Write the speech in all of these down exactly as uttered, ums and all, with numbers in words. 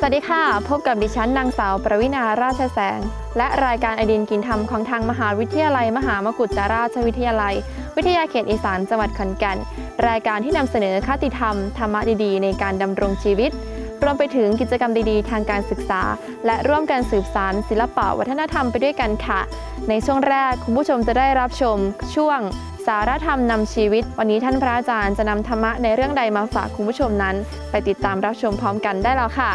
วัสดีค่ะพบกับดิฉันนางสาวประวิณาราชแสงและรายการไอดินกินธรรมของทางมหาวิทยาลัยมหามกุฏราชวิทยาลัยวิทยาเขตอีสานจังหวัดขอนแก่นรายการที่นำเสนอคติธรรมธรรมะดีๆในการดำรงชีวิตรวมไปถึงกิจกรรมดีๆทางการศึกษาและร่วมกันสืบสานศิลปะวัฒนธรรมไปด้วยกันค่ะในช่วงแรกคุณผู้ชมจะได้รับชมช่วงสารธรรมนำชีวิตวันนี้ท่านพระอาจารย์จะนำธรรมะในเรื่องใดมาฝากคุณผู้ชมนั้นไปติดตามรับชมพร้อมกันได้แล้วค่ะ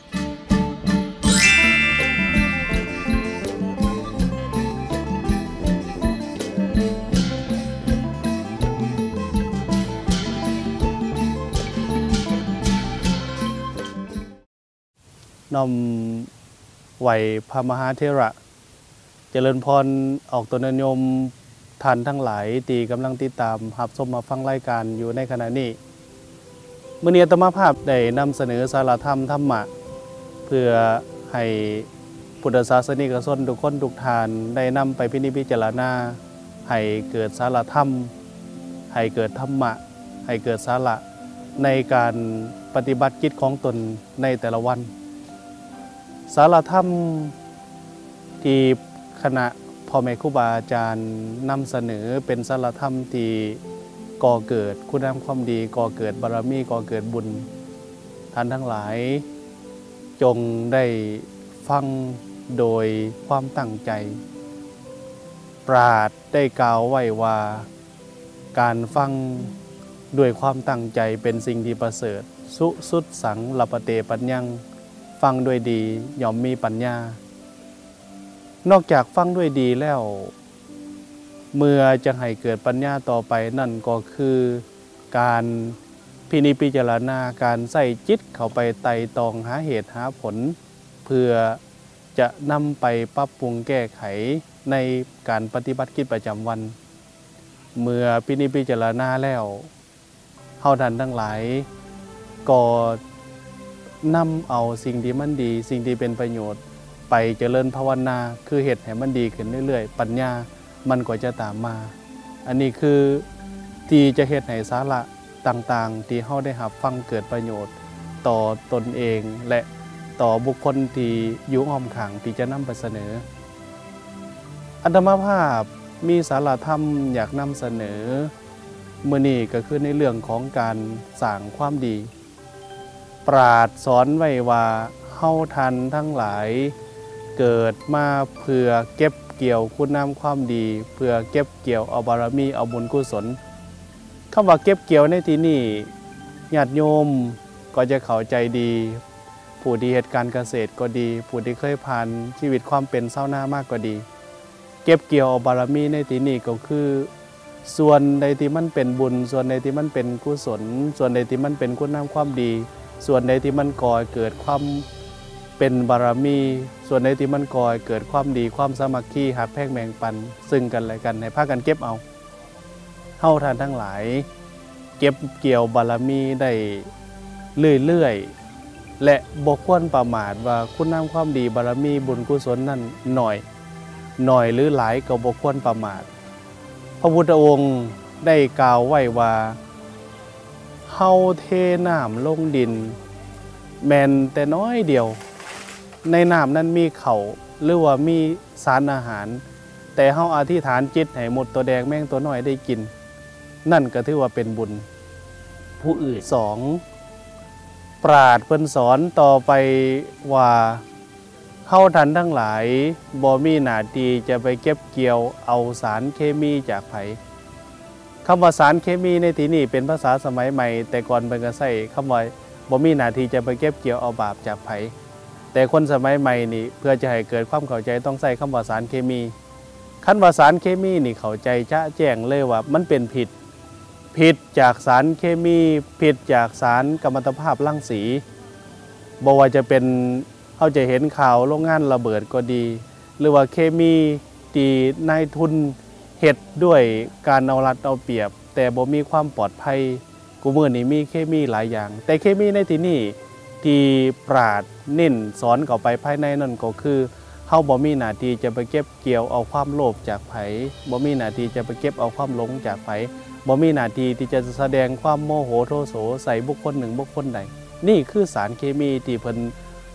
น้อมไหวพระมหาเถระเจริญพรออกตนโยมท่านทั้งหลายที่กำลังติดตามรับชมมาฟังรายการอยู่ในขณะนี้มื้อนี้อาตมาภาพได้นำเสนอสารธรรมธรรมะเพื่อให้พุทธศาสนิกชนทุกคนทุกท่านได้นำไปพินิจพิจารณาให้เกิดสารธรรมให้เกิดธรรมะให้เกิดสาระในการปฏิบัติกิจของตนในแต่ละวันสารธรรมที่คณะพ่อแม่ครูบาอาจารย์นำเสนอเป็นสารธรรมที่ก่อเกิดคุณงามความดีก่อเกิดบารมีก่อเกิดบุญท่านทั้งหลายจงได้ฟังโดยความตั้งใจปราชญ์ได้กล่าวไว้ว่าการฟังด้วยความตั้งใจเป็นสิ่งที่ประเสริฐสุสุดสังลปเตปัญญังฟังด้วยดีย่อมมีปัญญานอกจากฟังด้วยดีแล้วเมื่อจะให้เกิดปัญญาต่อไปนั่นก็คือการพินิจพิจารณาการใส่จิตเข้าไปไต่ตองหาเหตุหาผลเพื่อจะนำไปปรับปรุงแก้ไขในการปฏิบัติกิจประจำวันเมื่อพินิจพิจารณาแล้วเฮาท่านทั้งหลายก็นำเอาสิ่งที่มันดีสิ่งที่เป็นประโยชน์ไปเจริญภาวนาคือเหตุให้มันดีขึ้นเรื่อยๆปัญญามันก็จะตามมาอันนี้คือที่จะเหตุให้สาระต่างๆที่เฮาได้รับฟังเกิดประโยชน์ต่อตนเองและต่อบุคคลที่อยู่อ้อมข้างที่จะนำไปเสนออาตมาภาพมีสาระธรรมอยากนำเสนอมื้อนี้ก็คือในเรื่องของการสร้างความดีปราชญ์สอนไว้ว่าเฮาทันทั้งหลายเกิดมาเพื่อเก็บเกี่ยวคุณงามความดีเพื่อเก็บเกี่ยวเอาบารมีเอาบุญกุศลคำว่าเก็บเกี่ยวในที่นี้ญาติโยมก็จะเข้าใจดีผู้ที่เฮ็ดการเกษตรก็ดีผู้ที่เคยผ่านชีวิตความเป็นชาวนามากก็ดีเก็บเกี่ยวเอาบารมีในที่นี้ก็คือส่วนใดที่มันเป็นบุญส่วนใดที่มันเป็นกุศลส่วนใดที่มันเป็นคุณงามความดีส่วนใดที่มันก่อเกิดความเป็นบารมีส่วนใดที่มันก่อเกิดความดีความสามัคคีหักแพร่งแบ่งปันซึ่งกันและกันให้พากันเก็บเอาเฮาท่านทั้งหลายเก็บเกี่ยวบารมีได้เรื่อยๆและบ่ควรประมาทว่าคุณงามความดีบารมีบุญกุศลนั้นหน่อยหน่อยหรือหลายก็บ่ควรประมาทพระพุทธองค์ได้กล่าวไว้ว่าเฮาเทน้ำลงดินแม่นแต่น้อยเดียวในน้ำนั้นมีเขาหรือว่ามีสารอาหารแต่เฮาอธิษฐานจิตให้หมดตัวแดงแม่งตัวน้อยได้กินนั่นก็ถือว่าเป็นบุญผู้อื่นสองปราชญ์เพิ่นสอนต่อไปว่าเฮาท่านทั้งหลายบ่มีหน้าที่จะไปเก็บเกี่ยวเอาสารเคมีจากไผคำว่าสารเคมีในที่นี้เป็นภาษาสมัยใหม่แต่ก่อนเพิ่นก็ใช้คำว่าบ่มีหน้าที่จะไปเก็บเกี่ยวเอาบาปจากไผแต่คนสมัยใหม่นี่เพื่อจะให้เกิดความเข้าใจต้องใช้คำว่าสารเคมีคันว่าสารเคมีนี่เข้าใจจะแจ้งเลยว่ามันเป็นผิดผิดจากสารเคมีผิดจากสารกัมมันตภาพรังสีบ่ว่าจะเป็นเฮาจะเห็นข่าวโรงงานระเบิดก็ดีหรือว่าเคมีที่นายทุนเฮ็ดด้วยการเอารัดเอาเปรียบแต่บ่มีความปลอดภัยกูมื้อนี้มีเคมีหลายอย่างแต่เคมีในที่นี้ที่ปราชญ์เน้นสอนเข้าไปภายในนั่นก็คือเฮาบ่มีหน้าที่จะไปเก็บเกี่ยวเอาความโลภจากไผบ่มีหน้าที่จะไปเก็บเอาความหลงจากไผบ่มีหน้าที่ที่จะแสดงความโมโหโทโสใส่บุคคลหนึ่งบุคคลใดนี่คือสารเคมีที่เพิ่น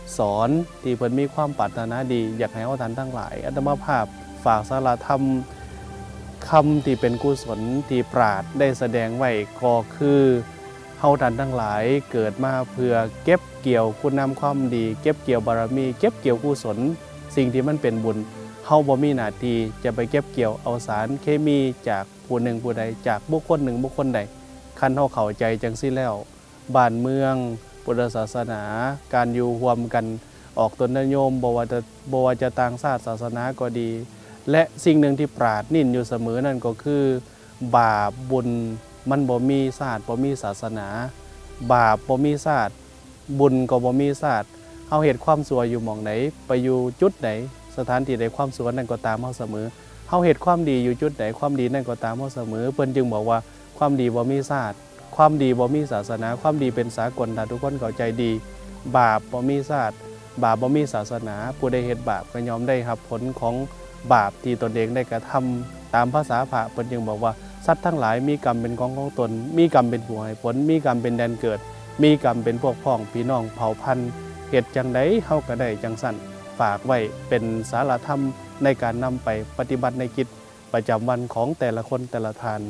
สอนที่เพิ่นมีความปรารถนาดีอยากให้เอาท่านทั้งหลายอาตมาภาพฝากสาราธรรมคำที่เป็นกุศลที่ปราดได้แสดงไว้ก็คือเฮาท่านทั้งหลายเกิดมาเพื่อเก็บเกี่ยวคุณงามความดีเก็บเกี่ยวบารมีเก็บเกี่ยวกุศลสิ่งที่มันเป็นบุญเฮาบ่มีหน้าที่จะไปเก็บเกี่ยวเอาสารเคมีจากผู้หนึ่งผู้ใดจากบุคคลหนึ่งบุคคลใดคันเฮาเข้าใจจังซี่แล้วบ้านเมืองพุทธศาสนาการอยู่ร่วมกันออกตนนิยมบ่ว่าจะบ่ว่าจะต่างชาติศาสนาก็ดีและสิ่งหนึ่งที่ปราดนิ่นอยู่เสมอนั่นก็คือบาปบุญมันบ่มีศาสตร์บ่มีศาสนาบาปบ่มีศาสตร์บุญก็บ่มีศาสตร์เฮาเฮ็ดความชั่วอยู่หม่องไหนไปอยู่จุดไหนสถานที่ใดความชั่วนั้นก็ตามเฮาเสมอเฮาเฮ็ดความดีอยู่จุดไหนความดีนั่นก็ตามเฮาเสมอเพิ่นจึงบอกว่าความดีบ่มีศาสตร์ความดีบ่มีศาสนาความดีเป็นสากลถ้าทุกคนเข้าใจดีบาปบ่มีศาสตร์บาปบ่มีศาสนาผู้ใดเฮ็ดบาปก็ยอมได้รับผลของบาปที่ตนเองได้กระทำตามภาษาพระเพิ่นจึงบอกว่าสัตว์ทั้งหลายมีกรรมเป็นของของตนมีกรรมเป็นผู้ให้ผลมีกรรมเป็นแดนเกิดมีกรรมเป็นพวกพ้องพี่น้องเผ่าพันธุ์เฮ็ดจังไดเฮาก็ได้จังสั่นฝากไว้เป็นสาระธรรมในการนำไปปฏิบัติในกิจประจำวันของแต่ละคนแต่ละท่าน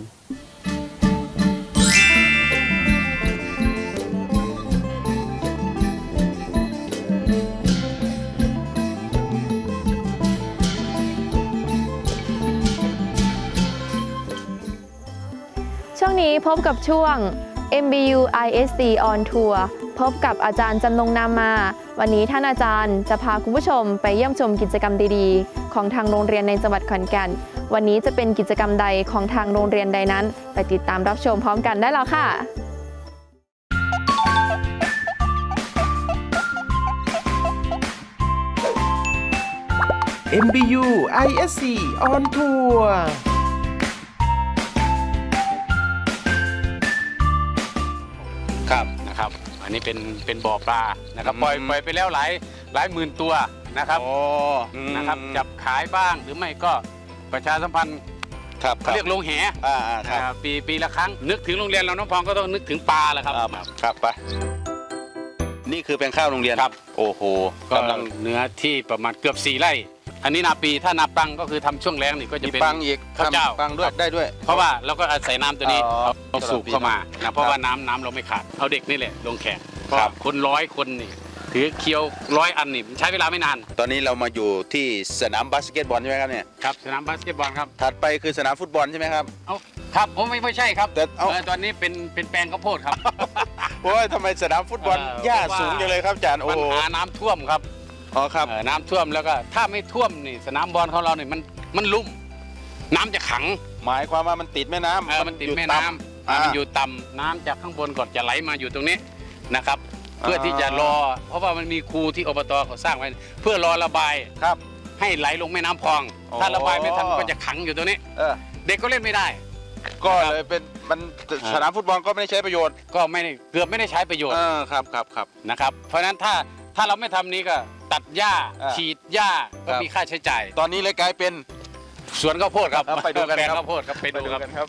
ช่วงนี้พบกับช่วง เอ็ม บี ยู ไอ เอส ซี on tour พบกับอาจารย์จำนงนามาวันนี้ท่านอาจารย์จะพาคุณผู้ชมไปเยี่ยมชมกิจกรรมดีๆของทางโรงเรียนในจังหวัดขอนแก่นวันนี้จะเป็นกิจกรรมใดของทางโรงเรียนใดนั้นไปติดตามรับชมพร้อมกันได้แล้วค่ะเอ็ม บี ยู ไอ เอส ซี on tour ครับนะครับอันนี้เป็นเป็นบ่อปลานะครับปล่อยปล่อยไปแล้วหลายหลายหมื่นตัวนะครับนะครับจับขายบ้างหรือไม่ก็ประชาสัมพันธ์ครับเขาเรียกลงแหปีปีละครั้งนึกถึงโรงเรียนเราน้องพองก็ต้องนึกถึงปลาแหละครับครับไปนี่คือเป็นข้าวโรงเรียนครับโอ้โหกำลังเนื้อที่ประมาณเกือบสี่ไร่อันนี้นาปีถ้านาปังก็คือทำช่วงแรงนี่ก็จะเป็นปังอีกข้าวเจ้าปังด้วยได้ด้วยเพราะว่าเราก็อาศัยน้ำตัวนี้เอาสูบเข้ามานะเพราะว่าน้ำน้ำเราไม่ขาดเอาเด็กนี่แหละลงแข่งคนร้อยคนนี่ถือเคียวร้อยอันนี่ใช้เวลาไม่นานตอนนี้เรามาอยู่ที่สนามบาสเกตบอลใช่ไหมครับเนี่ยครับสนามบาสเกตบอลครับถัดไปคือสนามฟุตบอลใช่ไหมครับเอาครับผมไม่ไม่ใช่ครับแต่ตอนนี้เป็นเป็นแปลงข้าวโพดครับโอ้ยทำไมสนามฟุตบอลหญ้าสูงจังเลยครับอาจารย์โอ้ปัญหาน้ำท่วมครับอ๋อครับน้ำท่วมแล้วก็ถ้าไม่ท่วมนี่สนามบอลของเราเนี่ยมันมันลุ่มน้ำจะขังหมายความว่ามันติดแม่น้ำเออมันติดแม่น้ำมันอยู่ต่ำน้ำจากข้างบนก็จะไหลมาอยู่ตรงนี้นะครับเพื่อที่จะรอเพราะว่ามันมีคูที่อบตเขาสร้างไว้เพื่อรอระบายครับให้ไหลลงแม่น้ำพองถ้าระบายไม่ทันก็จะขังอยู่ตรงนี้เด็กก็เล่นไม่ได้ก็เลยเป็นมันสนามฟุตบอลก็ไม่ได้ใช้ประโยชน์ก็ไม่เกือบไม่ได้ใช้ประโยชน์ครับครับครับนะครับเพราะฉะนั้นถ้าถ้าเราไม่ทำนี้ก็ตัดหญ้าฉีดหญ้าก็มีค่าใช้จ่ายตอนนี้เลยกลายเป็นสวนข้าวโพดครับไปดูกันครับข้าวโพดครับไปดูกันครับ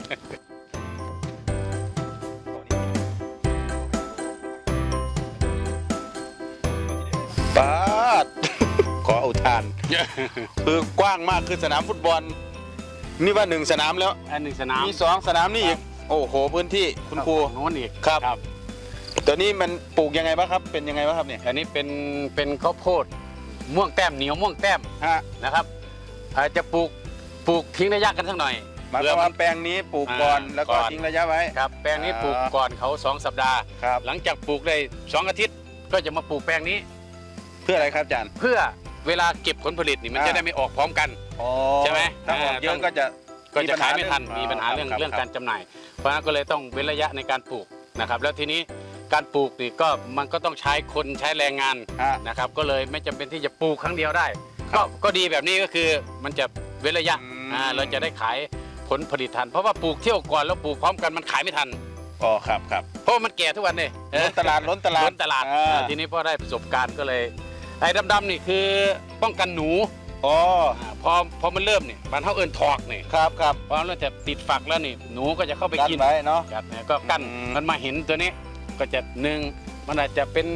ปาดขออุทานคือกว้างมากคือสนามฟุตบอลนี่ว่าหนึ่งสนามแล้วอันหนึ่งสนามมีสองสนามนี่อีกโอ้โหพื้นที่คุณครูโน้นอีกครับตัวนี้มันปลูกยังไงบ้างครับเป็นยังไงบ้างครับเนี่ยอันนี้เป็นเป็นข้าวโพดม่วงแต้มเหนียวม่วงแต้มนะครับอาจจะปลูกปลูกทิ้งระยะกันสักหน่อยหมายความว่าแปลงนี้ปลูกก่อนแล้วก็ทิ้งระยะไว้ครับแปลงนี้ปลูกก่อนเขาสองสัปดาห์หลังจากปลูกได้สองอาทิตย์ก็จะมาปลูกแปลงนี้เพื่ออะไรครับอาจารย์เพื่อเวลาเก็บผลผลิตนี่มันจะได้ไม่ออกพร้อมกันใช่ไหมถ้าออกเยอะก็จะก็จะขายไม่ทันมีปัญหาเรื่องเรื่องการจำหน่ายเพราะฉะนั้นก็เลยต้องเว้นระยะในการปลูกนะครับแล้วทีนี้การปลูกนี่ก็มันก็ต้องใช้คนใช้แรงงานนะครับก็เลยไม่จำเป็นที่จะปลูกครั้งเดียวได้ก็ก็ดีแบบนี้ก็คือมันจะเว้นระยะเราจะได้ขายผลผลิตทันเพราะว่าปลูกเที่ยวก่อนแล้วปลูกพร้อมกันมันขายไม่ทันอ๋อครับครับเพราะมันแก่ทุกวันเลยล้นตลาดล้นตลาดล้นตลาดทีนี้พอได้ประสบการณ์ก็เลยไอ้ดำๆนี่คือป้องกันหนูอ๋อพอพอมันเริ่มนี่บ้านเขาเอิ้นถอกนี่ครับครับพอเราจะติดฝักแล้วนี่หนูก็จะเข้าไปกินไว้เนาะก็กั้นมันมาเห็นตัวนี้ก็จะหนึ่งมันอาจจะเป็น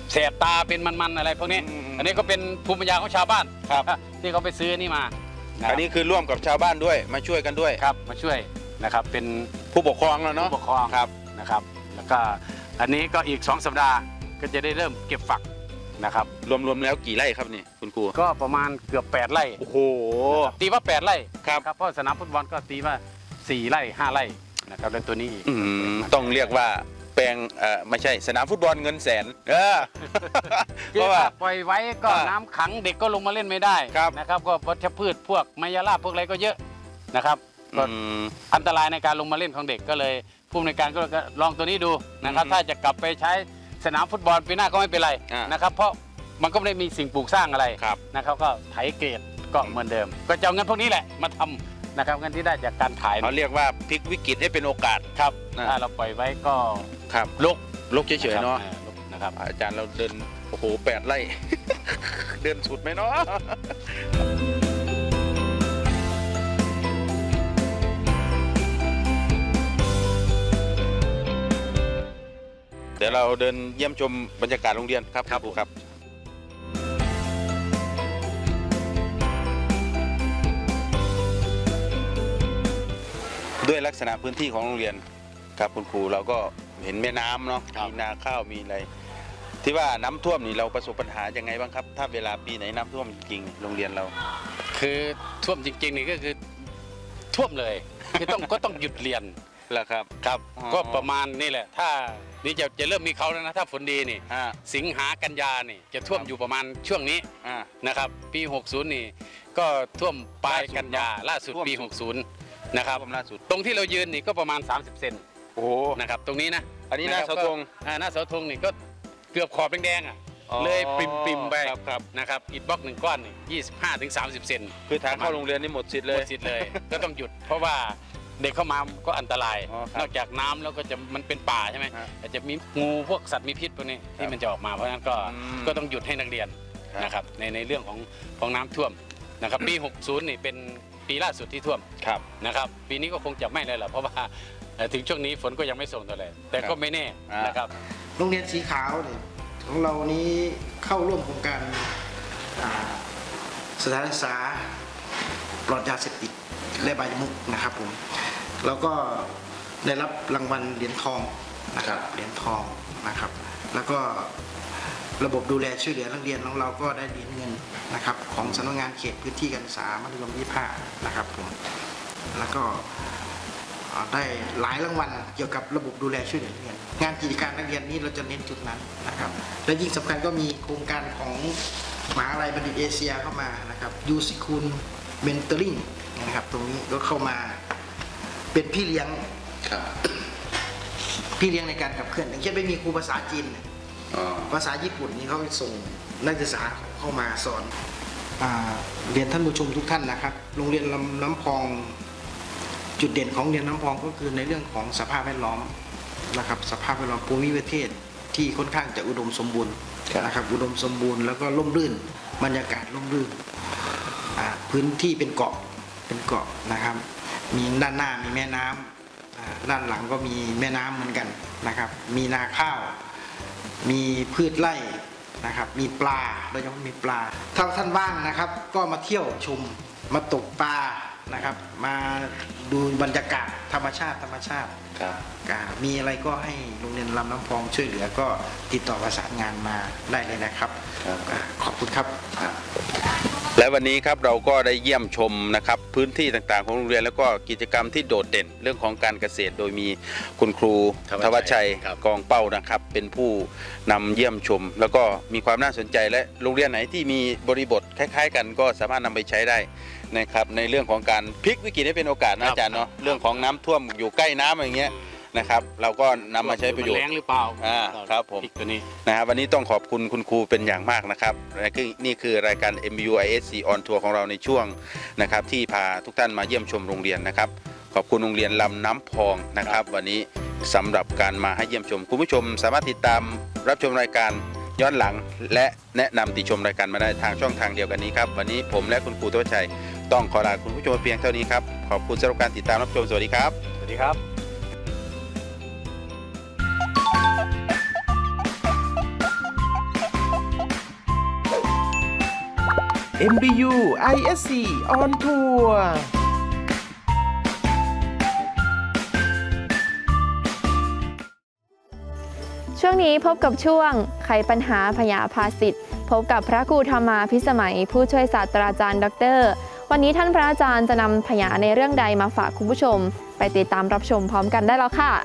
แสบตาเป็นมันๆอะไรพวกนี้อันนี้ก็เป็นภูมิปัญญาของชาวบ้านครับที่เขาไปซื้อนี่มาอันนี้คือร่วมกับชาวบ้านด้วยมาช่วยกันด้วยครับมาช่วยนะครับเป็นผู้ปกครองแล้วเนาะผู้ปกครองครับนะครับแล้วก็อันนี้ก็อีกสองสัปดาห์ก็จะได้เริ่มเก็บฝักนะครับรวมๆแล้วกี่ไร่ครับนี่คุณครูก็ประมาณเกือบแปดไร่โอ้โหตีว่าแปดไร่ครับเพราะสนามฟุตบอลก็ตีว่าสี่ไร่ห้าไร่นะครับแล้วตัวนี้อีกต้องเรียกว่าแปลงเอ่อไม่ใช่สนามฟุตบอลเงินแสนเออเพราะว่าปล่อยไว้ก็น้ำขังเด็กก็ลงมาเล่นไม่ได้นะครับก็วัชพืชพวกไมยราบพวกอะไรก็เยอะนะครับก็อันตรายในการลงมาเล่นของเด็กก็เลยผู้อำนวยการก็ลองตัวนี้ดูนะครับถ้าจะกลับไปใช้สนามฟุตบอลปีหน้าก็ไม่เป็นไรนะครับเพราะมันก็ไม่ได้มีสิ่งปลูกสร้างอะไรนะครับก็ไถเกรดก็เหมือนเดิมก็จะเอาเงินพวกนี้แหละมาทำนะครับเงินที่ได้จากการขายเขาเรียกว่าพลิกวิกฤตให้เป็นโอกาสครับถ้าเราปล่อยไว้ก็ครับลกลกเฉยๆเนาะนะครับอาจารย์เราเดินโอ้โหแปดไร่เดินสุดไหมเนาะเดี๋ยวเราเดินเยี่ยมชมบรรยากาศโรงเรียนครับครับครูครับด้วยลักษณะพื้นที่ของโรงเรียนครับคุณครูเราก็เห็นแม่น้ำเนาะมีนาข้าวมีอะไรที่ว่าน้ำท่วมนี่เราประสบปัญหายังไงบ้างครับถ้าเวลาปีไหนน้ำท่วมจริงๆโรงเรียนเราคือท่วมจริงๆนี่ก็คือท่วมเลยคือต้องก็ต้องหยุดเรียนแหละครับครับก็ประมาณนี่แหละถ้านี่จะจะเริ่มมีเขาแล้วนะถ้าฝนดีนี่สิงหากันยานี่จะท่วมอยู่ประมาณช่วงนี้นะครับปีหกสิบนี่ก็ท่วมปลายกันยาล่าสุดปีหกสิบนะครับตรงที่เรายืนนี่ก็ประมาณสามสิบเซนโอ้นะครับตรงนี้นะอันนี้หน้าเสาธงหน้าเสาธงนี่ก็เกือบขอบแดงๆอ่ะเลยปิ่มปิ่มไปนะครับอิฐบล็อกหนึ่งก้อนนี่ยี่สิบห้าถึงสามสิบเซนคือทางเข้าโรงเรียนนี่หมดสิทธิ์เลยหมดสิทธิ์เลยก็ต้องหยุดเพราะว่าเด็กเข้ามาก็อันตรายนอกจากน้ำแล้วก็จะมันเป็นป่าใช่ไหมอาจจะมีงูพวกสัตว์มีพิษพวกนี้ที่มันจะออกมาเพราะฉะนั้นก็ก็ต้องหยุดให้นักเรียนนะครับในในเรื่องของของน้ำท่วมนะครับปีหกสิบนี่เป็นปีล่าสุดที่ท่วมนะครับปีนี้ก็คงจะไม่เลยแหละเพราะว่าถึงช่วงนี้ฝนก็ยังไม่ส่งตัวเลยแต่ก็ไม่แน่นะครับโรงเรียนสีขาวเนี่ยของเรานี้เข้าร่วมโครงการสถานศึกษาปลอดยาเสพติดและใบมุกนะครับผมแล้วก็ได้รับรางวัลเหรียญทองนะครับเหรียญทองนะครับแล้วก็ระบบดูแลช่วยเหลือนักเรียนของเราก็ได้เหรียญเงินนะครับของสำนักงานเขตพื้นที่การศึกษามัธยมยี่สิบห้านะครับผมแล้วก็ได้หลายรางวัลเกี่ยวกับระบบดูแลช่วยเหลือนักเรียนงานกิจการนักเรียนนี้เราจะเน้นจุดนั้นนะครับและยิ่งสำคัญก็มีโครงการของมหาวิทยาลัยบัณฑิตเอเชียเข้ามานะครับยูซิคูลเมนเทอริงนะครับตรงนี้ก็เข้ามาเป็นพี่เลี้ยงพี่เลี้ยงในการขับเคลื่อนอย่างเช่นไม่มีครูภาษาจีนภาษาญี่ปุ่นนี่เขาส่งนักศึกษาเข้ามาสอนเรียนท่านผู้ชมทุกท่านนะครับโรงเรียนลำน้ำพองจุดเด่นของเรียนน้ำพองก็คือในเรื่องของสภาพแวดล้อมนะครับสภาพแวดล้อมภูมิประเทศที่ค่อนข้างจะอุดมสมบูรณ์นะครับอุดมสมบูรณ์แล้วก็ร่มรื่นบรรยากาศร่มรื่นพื้นที่เป็นเกาะเป็นเกาะนะครับมีด้านหน้ามีแม่น้ำด้านหลังก็มีแม่น้ำเหมือนกันนะครับมีนาข้าวมีพืชไร่นะครับมีปลาโดยเฉพาะมีปลาถ้าท่านว่างนะครับก็มาเที่ยวชมมาตกปลานะครับมาดูบรรยากาศธรรมชาติธรรมชาติมีอะไรก็ให้โรงเรียนลำน้ำพองช่วยเหลือก็ติดต่อประสานงานมาได้เลยนะครับขอบคุณครับและวันนี้ครับเราก็ได้เยี่ยมชมนะครับพื้นที่ต่างๆของโรงเรียนแล้วก็กิจกรรมที่โดดเด่นเรื่องของการเกษตรโดยมีคุณครูธวัชชัยกองเป้านะครับเป็นผู้นำเยี่ยมชมแล้วก็มีความน่าสนใจและโรงเรียนไหนที่มีบริบทคล้ายๆกันก็สามารถนำไปใช้ได้นะครับในเรื่องของการพลิกวิกฤตให้เป็นโอกาสนะอาจารย์เนาะเรื่องของน้ำท่วมอยู่ใกล้น้ำอะไรเงี้ยนะครับเราก็นำมาใช้ประโยชน์แรงหรือเปล่าอ่าครับผมนะครับวันนี้ต้องขอบคุณคุณครูเป็นอย่างมากนะครับนี่คือรายการ เอ็ม ยู ไอ เอส ซี on tour ของเราในช่วงนะครับที่พาทุกท่านมาเยี่ยมชมโรงเรียนนะครับขอบคุณโรงเรียนลำน้ำพองนะครับวันนี้สำหรับการมาให้เยี่ยมชมคุณผู้ชมสามารถติดตามรับชมรายการย้อนหลังและแนะนำติชมรายการมาได้ทางช่องทางเดียวกันนี้ครับวันนี้ผมและคุณครูธวัชชัยต้องขอลาคุณผู้ชมเพียงเท่านี้ครับขอบคุณสำหรับการติดตามรับชมสวัสดีครับสวัสดีครับเอ็ม บี ยู ไอ เอส ซี on tour ช่วงนี้พบกับช่วงไขปัญหาพยาภาสิทธิ์พบกับพระครูธรรมาภิสมัยผู้ช่วยศาสตราจารย์ดรวันนี้ท่านพระอาจารย์จะนำพยาในเรื่องใดมาฝากคุณผู้ชมไปติดตามรับชมพร้อมกันได้แล้วค่ะ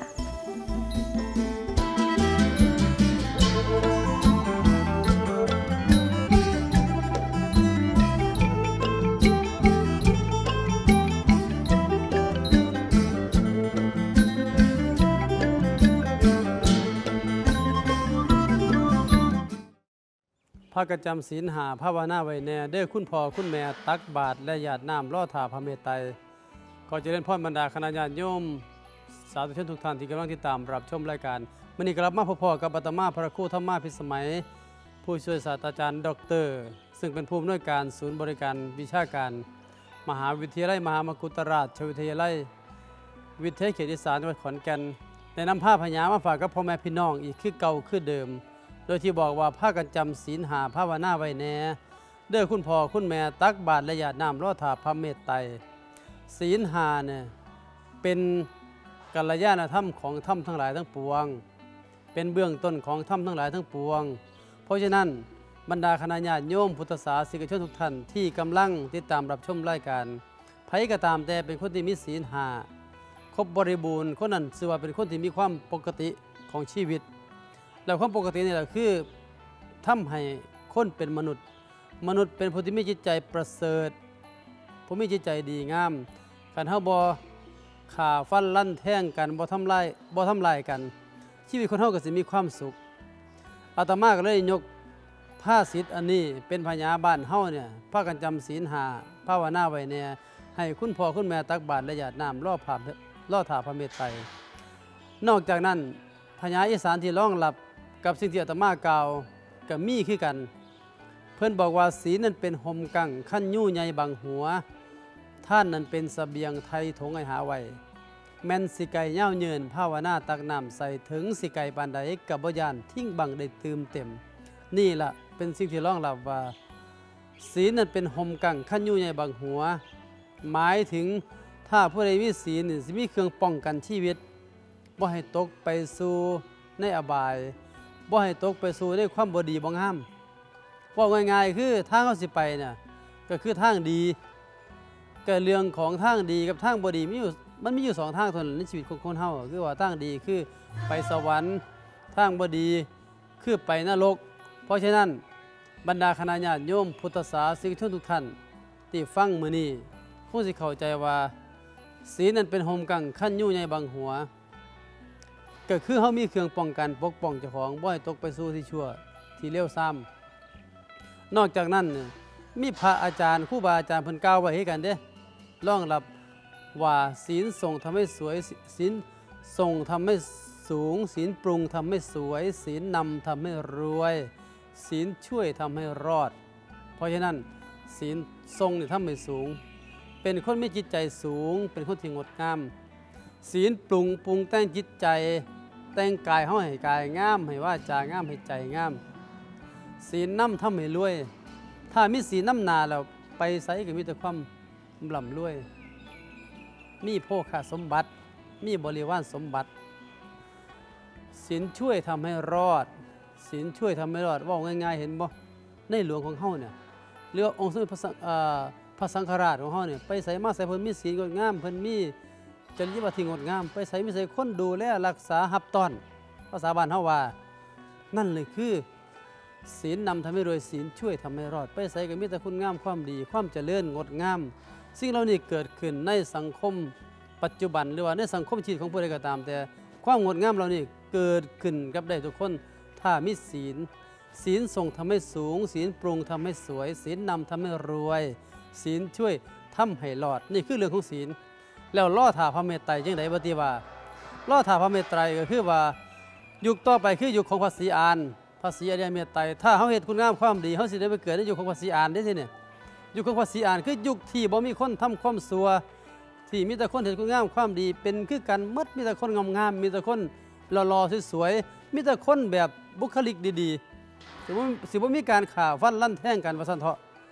พระกจำศีลหาภาวนาไว้แน่เด้อคุณพ่อคุณแม่ตักบาตรและญาติน้ำล่อถาพระเมตไตรขอเจริญพรบรรดาคณะญาติโยมสาธุชนทุกท่านที่กำลังติดตามรับชมรายการมื้อนี้กลับมาพบกับอาตมาพระครูธรรมาภิสมัยผู้ช่วยศาสตราจารย์ดรซึ่งเป็นผู้อำนวยการศูนย์บริการวิชาการมหาวิทยาลัยมหามกุฏราชวิทยาลัยวิทยาเขตอีสานจังหวัดขอนแก่นได้นำภาพพญามาฝากกับพ่อแม่พี่น้องอีกคือเก่าคือเดิมโดยที่บอกว่าพากันจำศีลหาภาวนาไว้แน่เด้อคุณพ่อคุณแม่ตักบาตรและญาติน้ำล่อถาพระเมตไตรศีลหาเนี่ยเป็นกัลยาณธรรมของธรรมทั้งหลายทั้งปวงเป็นเบื้องต้นของธรรมทั้งหลายทั้งปวงเพราะฉะนั้นบรรดาคณะญาติโยมพุทธศาสนิกชนทุกท่านที่กำลังติดตามรับชมรายการไผก็ตามแต่เป็นคนที่มีศีลหาครบบริบูรณ์คนนั้นถือว่าเป็นคนที่มีความปกติของชีวิตแล้วความปกตินี่แหละคือทำให้คนเป็นมนุษย์มนุษย์เป็นผู้ที่มีจิตใจประเสริฐผู้มีจิตใจดีงามการเฮาบ่ข่าฟันลั่นแท่งกันบ่ทำลายบ่ทำลายกันชีวิตคนเฮาก็สิมีความสุขอาตมาก็เลยยกผ้าศีลอันนี้เป็นพญาบ้านเฮาเนี่ยพากันจำศีลหาภาวนาไว้เนี่ยให้คุณพ่อคุณแม่ตักบาตรและญาติน้ำล่อภาพล่อถาพระเมตไตรนอกจากนั้นพญาอีสานที่ร้องรับกับสิ่งที่อาตมากล่าวกับมีคือกันเพื่อนบอกว่าศีลนั้นเป็นห่มกังขั้นยู่ใหญ่บังหัวท่านนั้นเป็นเสบียงไทยถงไอหาไว้แม่นสิไก่เย้าเยินภาวนาตักน้ำใส่ถึงสิไก่ปานใดกับบ่ยานทิ้งบังได้ตื่มเต็มนี่แหละเป็นสิ่งที่ร้องรับว่าศีลนั้นเป็นห่มกังขั้นยู่ใหญ่บังหัวหมายถึงถ้าผู้ใดมีศีลสิมีเครื่องป้องกันชีวิตบ่ให้ตกไปสู่ในอบายบ่ให้ตกไปสู่ในความบ่ดีบ่งามว่าง่ายๆคือทางเขาสิไปเนี่ยก็คือทางดีก็เรื่องของทางดีกับทางบ่ดีมีอยู่มันมีอยู่สองทางเท่านั้นในชีวิตของคนเฮาคือว่าทางดีคือไปสวรรค์ทางบ่ดีคือไปนรกเพราะฉะนั้นบรรดาคณะญาติโยมพุทธศาสนิกชนทุกท่านที่ฟังมื้อนี้คงสิเข้าใจว่าศีลนั้นเป็นห่มกังขั้นยู่ใหญ่บังหัวก็คือเขามีเครื่องป้องกันปกป้องเจ้าของบ่ให้ตกไปสู่ที่ชั่วที่เลวซ้ำนอกจากนั้นมีพระอาจารย์ครูบาอาจารย์เพิ่นกล่าวไว้ให้กันเด้รองรับว่าศีลส่งทำให้สวยศีลส่งทำให้สูงศีลปรุงทำให้สวยศีลนำทำให้รวยศีลช่วยทำให้รอดเพราะฉะนั้นศีลทรงเนี่ยทำให้สูงเป็นคนมีจิตใจสูงเป็นคนที่งดงามศีลปรุงปรุงแต่งจิตใจแต่งกายเฮาให้กายงามให้วาจางามให้ใจงามศีลนำทำให้รวยถ้ามีศีลนำหน้าแล้วไปไสก็มีแต่ความร่ำรวยมีโภคสมบัติมีบริวารสมบัติศีลช่วยทำให้รอดศีลช่วยทำให้รอดว่าง่ายๆเห็นบ่ในหลวงของเฮาเนี่ยเรือองค์สมเด็จพระสังเอ่อพระสังฆราชของเฮาเนี่ยไปไสมาไสเพิ่นมีศีลงดงามเพิ่นมีจริยธรรมที่งดงามไปใส่ไม่ใส่คนดูแลรักษาหับต้อนภาษาบ้านเฮาว่านั่นเลยคือศีลนำทำให้รวยศีลช่วยทำให้รอดไปใส่ก็มีแต่คุณงามความดีความเจริญงดงามสิ่งเหล่านี้เกิดขึ้นในสังคมปัจจุบันหรือว่าในสังคมชีวิตของผู้ใดก็ตามแต่ความงดงามเหล่านี้เกิดขึ้นกับได้ทุกคนถ้ามีศีลศีลส่งทำให้สูงศีลปรุงทำให้สวยศีลนำทำให้รวยศีลช่วยทำให้รอดนี่คือเรื่องของศีลแล้วล่อถาพระเมตไตรจังไดบ่ติว่าล่อถาพระเมตไตรก็คือว่ายุคต่อไปคือยุคของพระศรีอานพระศรีอริยเมตไตรถ้าเฮาเฮ็ดคุณงามความดีเฮาสิได้ไปเกิดในยุคของพระศรีอานได้สิเนี่ยยุคของพระศรีอานคือยุคที่บ่มีคนทำความชั่วที่มีแต่คนเฮ็ดคุณงามความดีเป็นคือกันหมดมีแต่คนงามๆมีแต่คนหล่อๆสวยๆมีแต่คนแบบบุคลิกดีๆสิบ่สิบ่มีการฆ่าฟันลั่นแทงกันว่าซั่นเถาะ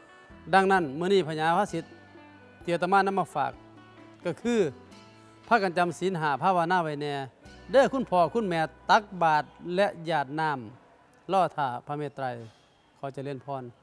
ดังนั้นมื้อนี้พญาภาษิตเตียตมานำมาฝากก็คือพากันจำศีลห้าภาวนาไว้แน่เด้อคุณพ่อคุณแม่ตักบาตรและหยาดน้ำล่อท่าพระเมตไตรขอเจริญพร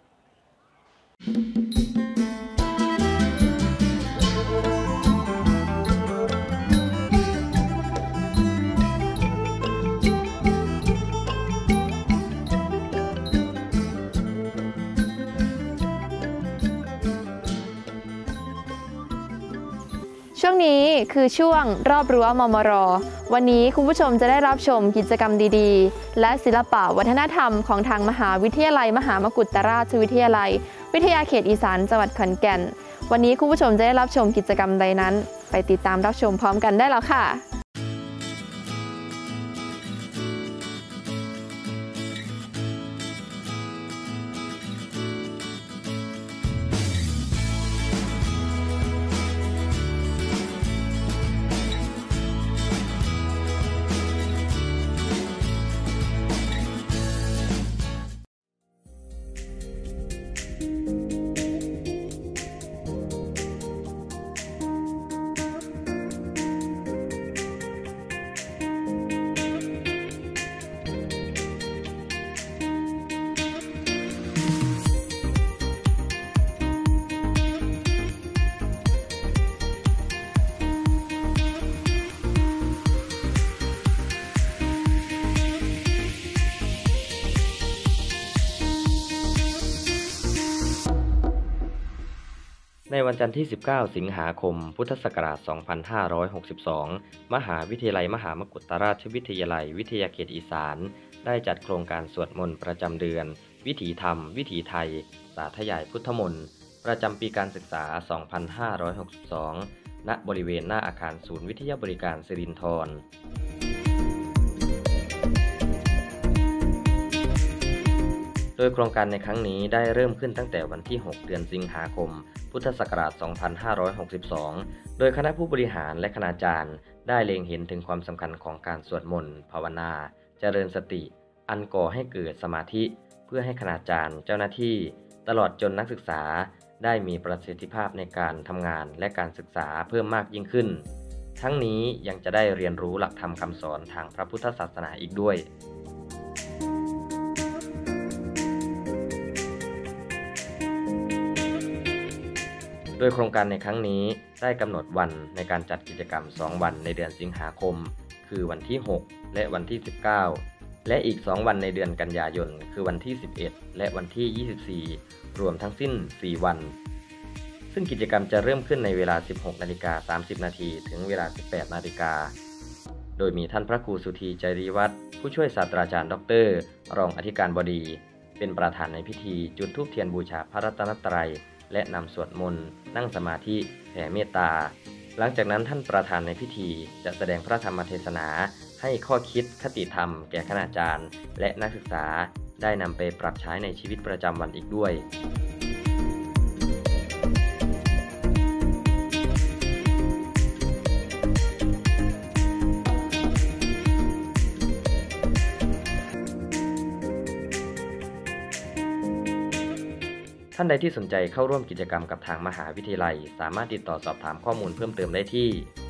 ช่วงนี้คือช่วงรอบรั้วมมร.วันนี้คุณผู้ชมจะได้รับชมกิจกรรมดีๆและศิลปะวัฒนธรรมของทางมหาวิทยาลัยมหามกุฏราชวิทยาลัยวิทยาเขตอีสานจังหวัดขอนแก่นวันนี้คุณผู้ชมจะได้รับชมกิจกรรมใดนั้นไปติดตามรับชมพร้อมกันได้แล้วค่ะในวันจันทร์ที่สิบเก้าสิงหาคมพุทธศักราชสองพันห้าร้อยหกสิบสองมหาวิทยาลัยมหามกุฏราชวิทยาลัยวิทยาเขตอีสานได้จัดโครงการสวดมนต์ประจำเดือนวิถีธรรมวิถีไทยสาธยายพุทธมนต์ประจำปีการศึกษาสองพันห้าร้อยหกสิบสองณบริเวณหน้าอาคารศูนย์วิทยาบริการสิรินธรโดยโครงการในครั้งนี้ได้เริ่มขึ้นตั้งแต่วันที่หกเดือนสิงหาคมพุทธศักราชสองพันห้าร้อยหกสิบสองโดยคณะผู้บริหารและคณาจารย์ได้เล็งเห็นถึงความสำคัญของการสวดมนต์ภาวนาเจริญสติอันก่อให้เกิดสมาธิเพื่อให้คณาจารย์เจ้าหน้าที่ตลอดจนนักศึกษาได้มีประสิทธิภาพในการทำงานและการศึกษาเพิ่มมากยิ่งขึ้นทั้งนี้ยังจะได้เรียนรู้หลักธรรมคำสอนทางพระพุทธศาสนาอีกด้วยโดยโครงการในครั้งนี้ได้กำหนดวันในการจัดกิจกรรมสองวันในเดือนสิงหาคมคือวันที่หกและวันที่สิบเก้าและอีกสองวันในเดือนกันยายนคือวันที่สิบเอ็ดและวันที่ยี่สิบสี่รวมทั้งสิ้นสี่วันซึ่งกิจกรรมจะเริ่มขึ้นในเวลา สิบหกนาฬิกาสามสิบนาทีถึงเวลา สิบแปดนาฬิกาโดยมีท่านพระครูสุธีจริวัฒน์ผู้ช่วยศาสตราจารย์ด็อกเตอร์รองอธิการบดีเป็นประธานในพิธีจุดธูปเทียนบูชาพระรัตนตรัยและนำสวดมนต์นั่งสมาธิแผ่เมตตาหลังจากนั้นท่านประธานในพิธีจะแสดงพระธรรมเทศนาให้ข้อคิดคติธรรมแก่คณาจารย์และนักศึกษาได้นำไปปรับใช้ในชีวิตประจำวันอีกด้วยท่านใดที่สนใจเข้าร่วมกิจกรรมกับทางมหาวิทยาลัยสามารถติดต่อสอบถามข้อมูลเพิ่มเติมได้ที่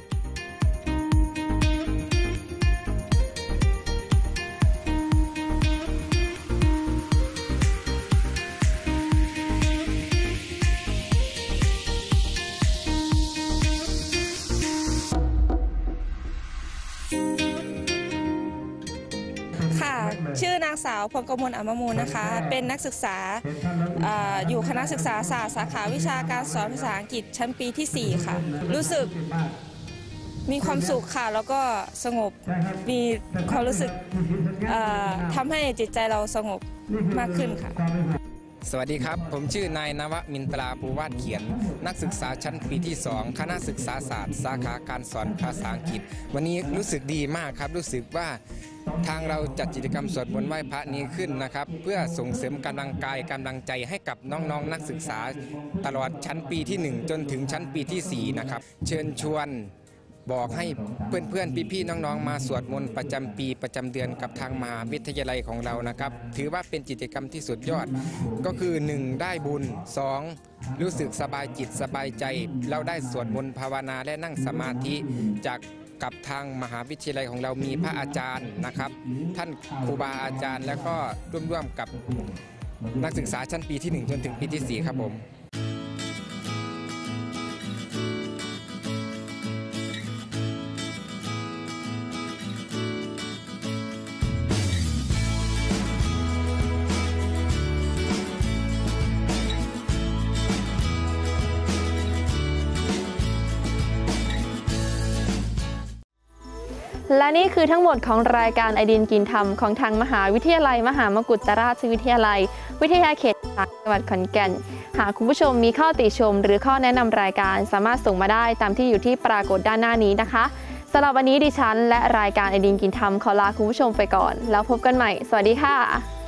ชื่อนางสาวพงกมลอมมูลนะคะเป็นนักศึกษา อ, อยู่คณะศึกษาศาสตร์สาขาวิชาการสอนภาษาอังกฤษชั้นปีที่สี่ค่ะรู้สึกมีความสุขค่ะแล้วก็สงบมีความรู้สึกทำให้จิตใจเราสงบมากขึ้นค่ะสวัสดีครับผมชื่อนายนวมินตราภูวาดเขียนนักศึกษาชั้นปีที่สองคณะศึกษาศาสตร์สาขาการสอนภาษาอังกฤษวันนี้รู้สึกดีมากครับรู้สึกว่าทางเราจัดกิจกรรมสวดมนต์ไหว้พระนี้ขึ้นนะครับเพื่อส่งเสริมกำลังกายกำลังใจให้กับน้องๆ นักศึกษาตลอดชั้นปีที่หนึ่งจนถึงชั้นปีที่สี่นะครับเชิญชวนบอกให้เพื่อนๆพี่ๆน้องๆมาสวดมนต์ประจำปีประจำเดือนกับทางมหาวิทยาลัยของเรานะครับถือว่าเป็นกิจกรรมที่สุดยอดก็คือหนึ่งได้บุญสองรู้สึกสบายจิตสบายใจเราได้สวดมนต์ภาวนาและนั่งสมาธิจากกับทางมหาวิทยาลัยของเรามีพระอาจารย์นะครับท่านครูบาอาจารย์แล้วก็ร่วมๆกับนักศึกษาชั้นปีที่หนึ่งจนถึงปีที่สี่ครับผมและนี่คือทั้งหมดของรายการไอดินกินธรรมของทางมหาวิทยาลัยมหามกุฏราชวิทยาลัยวิทยาเขตจังหวัดขอนแก่นหากคุณผู้ชมมีข้อติชมหรือข้อแนะนำรายการสามารถส่งมาได้ตามที่อยู่ที่ปรากฏด้านหน้านี้นะคะสำหรับวันนี้ดิฉันและรายการไอดินกินธรรมขอลาคุณผู้ชมไปก่อนแล้วพบกันใหม่สวัสดีค่ะ